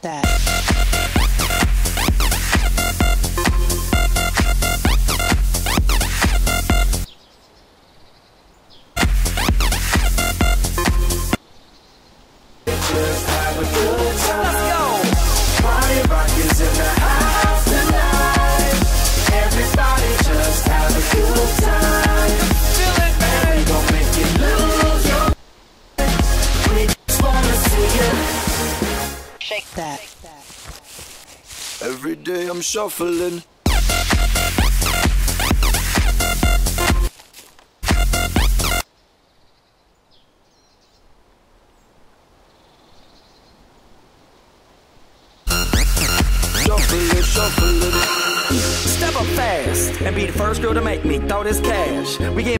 that. Just have a good time. Let's go. Party rock is in the house tonight. Everybody just have a good time. Feel it, man. We gon' make you lose your mind. We just wanna see you Shake that. every day. I'm shuffling. Shuffling. Step up fast and be the first girl to make me throw this cash. We get